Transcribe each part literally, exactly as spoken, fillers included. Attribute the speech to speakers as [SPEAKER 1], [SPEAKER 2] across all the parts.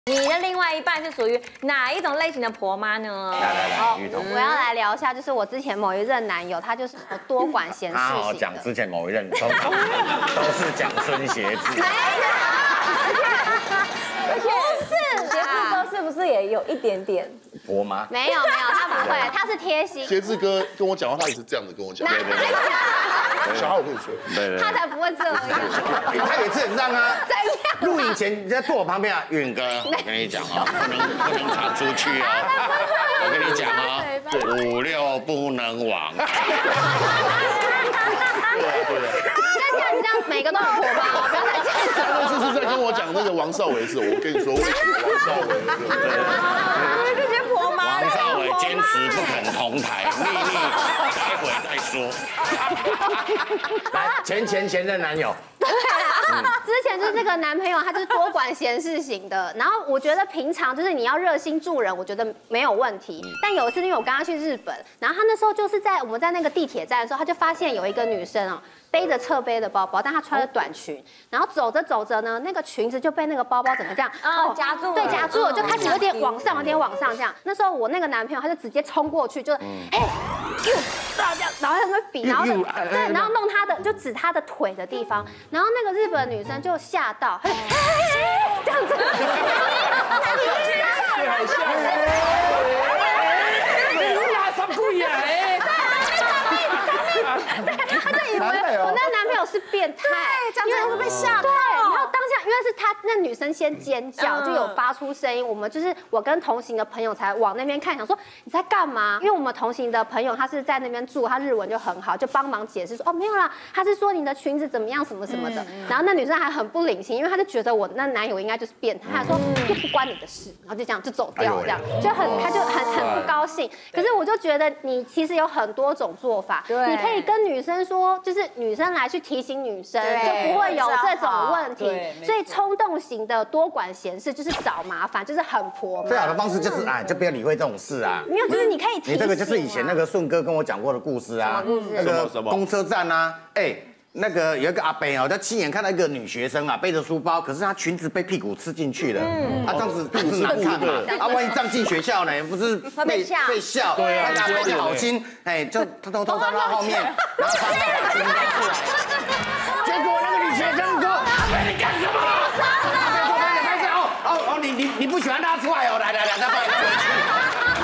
[SPEAKER 1] 你的另外一半是属于哪一种类型的婆妈呢？
[SPEAKER 2] 来来来，玉彤，
[SPEAKER 3] 我要来聊一下，就是我之前某一任男友，他就是多管闲事型的。
[SPEAKER 2] 好讲之前某一任都都是讲孙协志。
[SPEAKER 3] 没有，不是，
[SPEAKER 1] 协志哥是不是也有一点点
[SPEAKER 2] 婆妈？
[SPEAKER 3] 没有没有，他不会，他是贴心。
[SPEAKER 4] 协志哥跟我讲话，他也是这样子跟我讲。
[SPEAKER 3] 对对对。
[SPEAKER 4] 小孩我跟你说，
[SPEAKER 2] 对对，
[SPEAKER 3] 他才不会这样。
[SPEAKER 2] 他也是很让啊。
[SPEAKER 3] 怎样？
[SPEAKER 2] 录影前你在坐我旁边啊，允哥，我跟你讲啊，不能不能传出去啊。我跟你讲啊，五六不能亡。
[SPEAKER 4] 对啊对啊。
[SPEAKER 3] 再讲你这样每个都有婆妈，不要再这样子。
[SPEAKER 4] 上次是在跟我讲那个王少伟是，我跟你说，王少伟，对
[SPEAKER 1] 这些婆妈。
[SPEAKER 2] 王少伟坚持不肯同台，秘密待会再说。来，前前前任男友。
[SPEAKER 3] 对啊，之前就是这个男朋友，他就是多管闲事型的。然后我觉得平常就是你要热心助人，我觉得没有问题。但有一次，因为我跟他去日本，然后他那时候就是在我们在那个地铁站的时候，他就发现有一个女生哦，背着侧背的包包，但她穿着短裙，然后走着走着呢，那个裙子就被那个包包整个这样
[SPEAKER 1] 哦夹住了，
[SPEAKER 3] 对，夹住了，就开始有点往上，有点往上这样。那时候我那个男朋友他就直接冲过去，就哎，又这样，然后他们比，然后对，然后弄他的就指他的腿的地方，然后那个日本女生就吓到，这样子，
[SPEAKER 5] 太吓人了！你俩什么鬼啊？哎，
[SPEAKER 3] 他就以为我那男朋友是变态，
[SPEAKER 1] 这样子会被吓到。
[SPEAKER 3] 对，然后当下因为是他那女生先尖叫，就有发出声音，我们就是我跟同行的朋友才往那边看，想说你在干嘛？因为我们同行的朋友他是在那边住，他日文就很好，就帮忙解释说哦没有啦，他是说你的裙子怎么样什么什么的。然后那女生还很不领情，因为她就觉得我那男友应该就是变态，她说又不关你的事，然后就这样就走掉了，这样就很他就很很不高兴。可是我就觉得你其实有很多种做法，你可以跟女生说，就是女生来去提醒女生，就不会有这种问题。所以冲动型的多管闲事就是找麻烦，就是很婆妈。
[SPEAKER 2] 最好的方式就是哎，就不要理会这种事啊。
[SPEAKER 3] 没有，就是你可以提醒。
[SPEAKER 2] 你这个就是以前那个顺哥跟我讲过的故事啊，那个公车站啊，哎。那个有一个阿伯哦，他亲眼看到一个女学生啊，背着书包，可是她裙子被屁股吃进去了，嗯，啊，这样子不是难看嘛？啊，万一这样进学校呢，不是被被笑？对啊，大家就好心，哎，就偷偷偷到他后面，然后他把裙子出来，结果那个女学生说：“阿伯你干什么？”阿伯说：“拍拍拍哦哦哦，你你你不喜欢拉出来哦，来来来，再帮你回去。”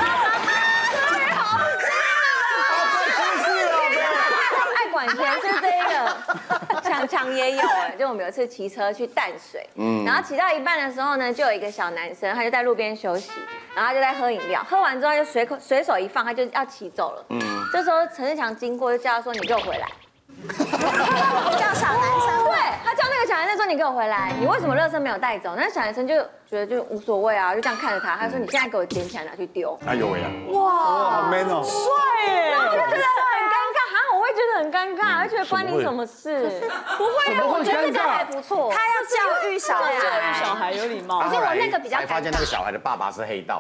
[SPEAKER 1] 管闲事这一个，强强也有哎，就我们有一次骑车去淡水，嗯，然后骑到一半的时候呢，就有一个小男生，他就在路边休息，然后他就在喝饮料，喝完之后就随口随手一放，他就要骑走了，嗯，这时候陈志强经过就叫他说：“你给我回来。”叫小男生，对他叫那个小男生说：“你给我回来，你为什么垃圾没有带走？”那小男生就觉得就无所谓啊，就这样看着他，他说：“你现在给我捡起来拿去丢。”
[SPEAKER 2] 哎呦喂呀，
[SPEAKER 1] 哇，
[SPEAKER 5] 好 man 哦，
[SPEAKER 1] 帅耶！然后我就觉得很尴尬，哈，我会觉得很尴尬，而且关你什么事？不会啊，我觉得这个还不错。他要教育小孩，
[SPEAKER 5] 教育小孩有礼貌。
[SPEAKER 3] 可是我那个比较
[SPEAKER 2] 才发现那个小孩的爸爸是黑道，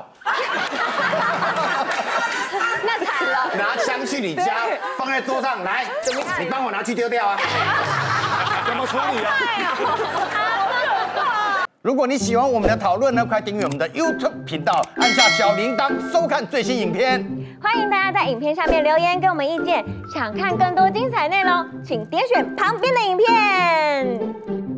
[SPEAKER 3] 那惨了。
[SPEAKER 2] 拿枪去你家，放在桌上来，你帮我拿去丢掉啊！
[SPEAKER 5] 怎么处理啊？
[SPEAKER 2] 如果你喜欢我们的讨论呢，快订阅我们的 YouTube 频道，按下小铃铛，收看最新影片。
[SPEAKER 1] 欢迎大家在影片下面留言给我们意见，想看更多精彩内容，请点选旁边的影片。